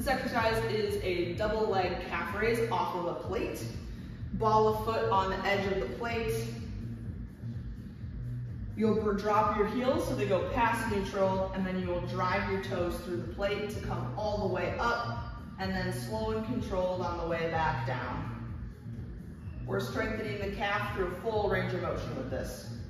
This exercise is a double leg calf raise off of a plate. Ball of foot on the edge of the plate. You'll drop your heels so they go past neutral, and then you will drive your toes through the plate to come all the way up, and then slow and controlled on the way back down. We're strengthening the calf through full range of motion with this.